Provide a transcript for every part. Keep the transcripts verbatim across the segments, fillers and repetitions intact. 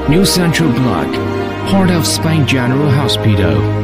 New Central Block, Port of Spain General Hospital.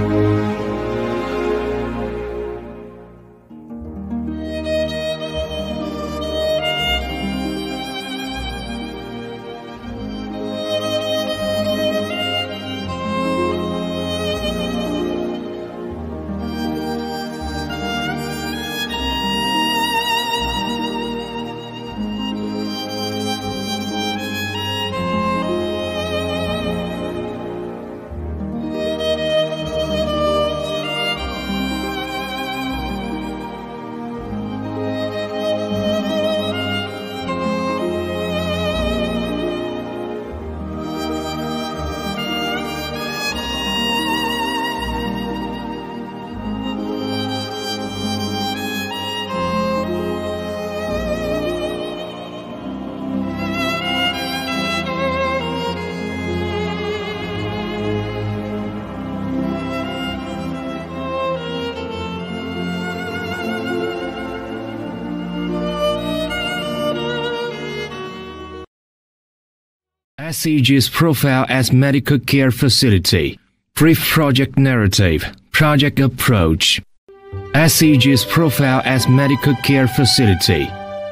S C G's profile as medical care facility. Brief project narrative. Project approach. S C G's profile as medical care facility.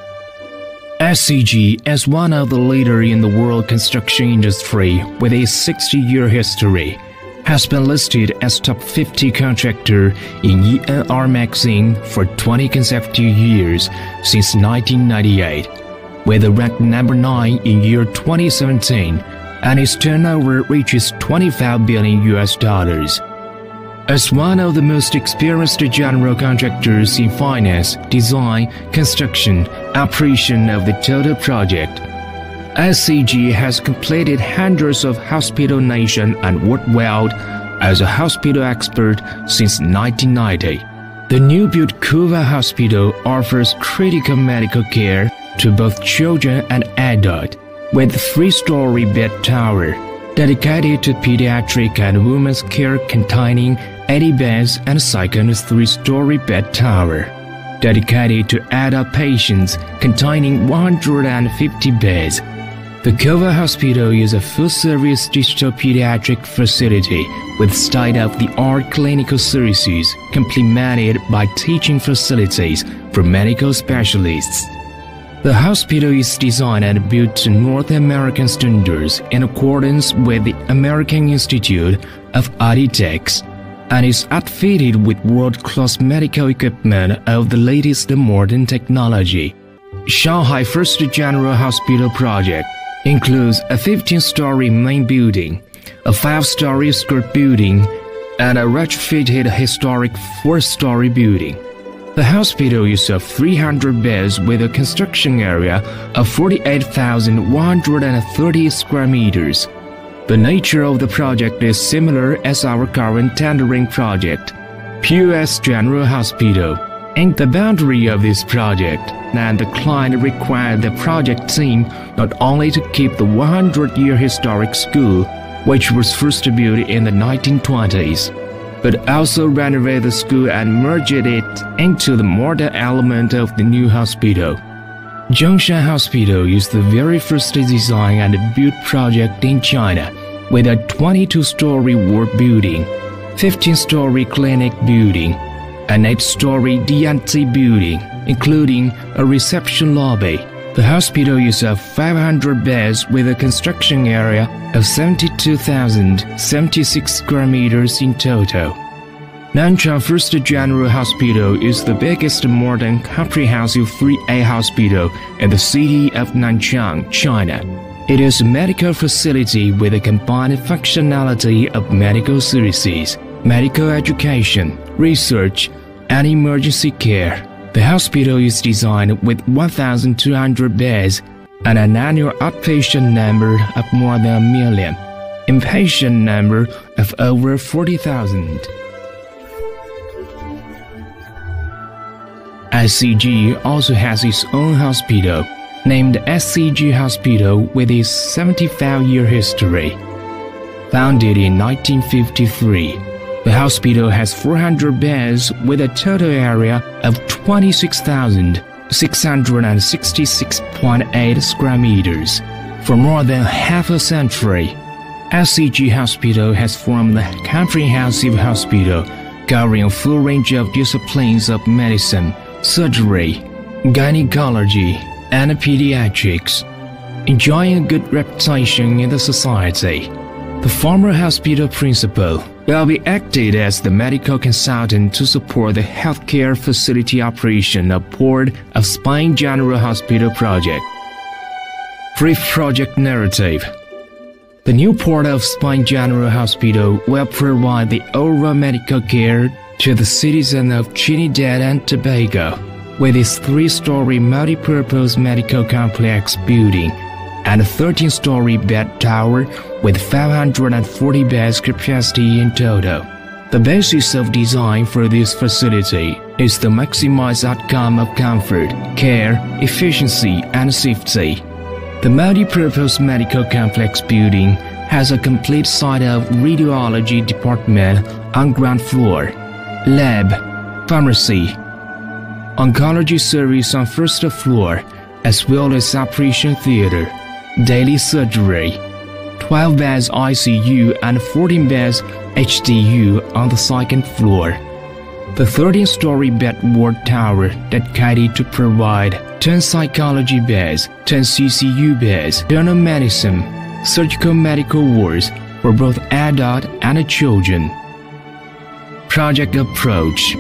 S C G, as one of the leaders in the world construction industry with a sixty-year history, has been listed as top fifty contractor in E N R magazine for twenty consecutive years since nineteen ninety-eight. With a rank number nine in year twenty seventeen, and its turnover reaches twenty-five billion U S dollars. As one of the most experienced general contractors in finance, design, construction, operation of the total project, S C G has completed hundreds of hospitals nation and worldwide as a hospital expert since nineteen ninety. The new-built Kuva Hospital offers critical medical care to both children and adults, with a three-story bed tower dedicated to pediatric and women's care containing eighty beds, and a second three-story bed tower dedicated to adult patients containing one hundred fifty beds. The Kuva Hospital is a full-service digital pediatric facility with state-of-the-art clinical services complemented by teaching facilities for medical specialists. The hospital is designed and built to North American standards in accordance with the American Institute of Architects, and is outfitted with world-class medical equipment of the latest modern technology. Shanghai First General Hospital project includes a fifteen-story main building, a five-story skirt building, and a retrofitted historic four-story building. The hospital uses three hundred beds with a construction area of forty-eight thousand one hundred thirty square meters. The nature of the project is similar as our current tendering project, P O S G H Hospital. In the boundary of this project, and the client required the project team not only to keep the one hundred year historic school, which was first built in the nineteen twenties, but also renovate the school and merge it into the modern element of the new hospital. Zhongshan Hospital is the very first design and built project in China, with a twenty-two story ward building, fifteen story clinic building, an eight story D and T building, including a reception lobby. The hospital uses five hundred beds with a construction area of seventy-two thousand seventy-six square meters in total. Nanchang First General Hospital is the biggest modern comprehensive three A hospital in the city of Nanchang, China. It is a medical facility with a combined functionality of medical services, medical education, research, and emergency care. The hospital is designed with one thousand two hundred beds and an annual outpatient number of more than a million, inpatient number of over forty thousand. S C G also has its own hospital, named S C G Hospital, with its seventy-five year history. Founded in nineteen fifty-three, the hospital has four hundred beds with a total area of twenty-six thousand six hundred sixty-six point eight square meters. For more than half a century, S C G Hospital has formed a comprehensive hospital covering a full range of disciplines of medicine, surgery, gynecology, and pediatrics, enjoying a good reputation in the society. The former hospital principal will be acted as the medical consultant to support the healthcare facility operation of Port of Spain General Hospital project. Brief project narrative. The new Port of Spain General Hospital will provide the overall medical care to the citizens of Trinidad and Tobago with its three-story multi-purpose medical complex building and a thirteen-story bed tower with five hundred forty beds capacity in total. The basis of design for this facility is to maximize outcome of comfort, care, efficiency, and safety. The multi-purpose medical complex building has a complete site of radiology department on ground floor, lab, pharmacy, oncology service on first floor, as well as operation theater, daily surgery, twelve beds I C U and fourteen beds H D U on the second floor. The thirteen-story bed ward tower dedicated to provide ten psychology beds, ten C C U beds, general medicine, surgical medical wards for both adult and children. Project approach.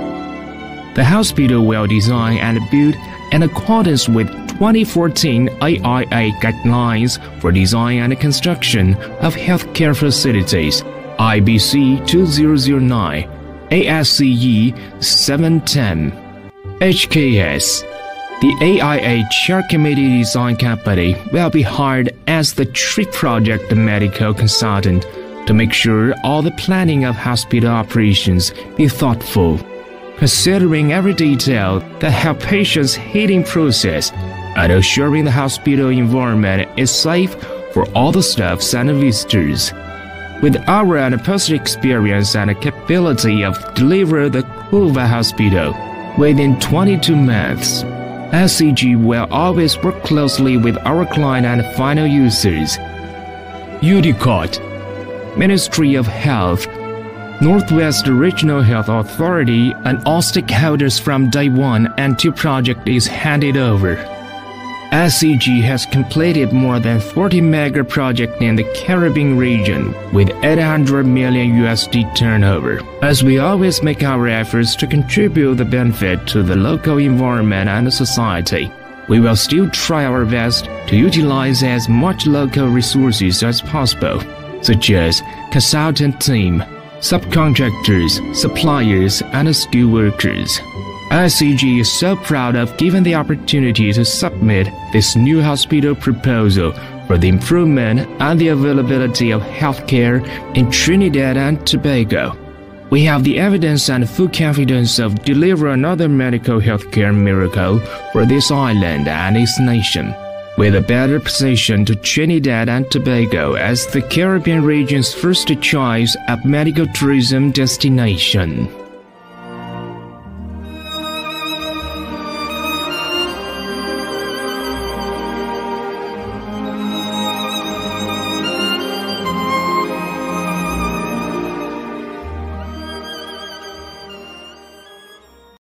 The hospital will design and build in accordance with twenty fourteen A I A guidelines for design and construction of healthcare facilities, I B C two thousand nine, A S C E seven ten, H K S. The A I A Chair Committee Design Company will be hired as the chief project medical consultant to make sure all the planning of hospital operations be thoughtful, considering every detail that help patients' healing process and assuring the hospital environment is safe for all the staffs and visitors. With our and personal experience and capability of deliver the Cuba Hospital within twenty-two months, S C G will always work closely with our client and final users. U D C O T, Ministry of Health, Northwest Regional Health Authority, and all stakeholders from day one until project is handed over. S C G has completed more than forty mega projects in the Caribbean region with eight hundred million U S D turnover. As we always make our efforts to contribute the benefit to the local environment and society, we will still try our best to utilize as much local resources as possible, such as consultant team, subcontractors, suppliers, and skilled workers. S C G is so proud of giving the opportunity to submit this new hospital proposal for the improvement and the availability of healthcare in Trinidad and Tobago. We have the evidence and full confidence of delivering another medical healthcare miracle for this island and its nation, with a better position to Trinidad and Tobago as the Caribbean region's first choice of medical tourism destination.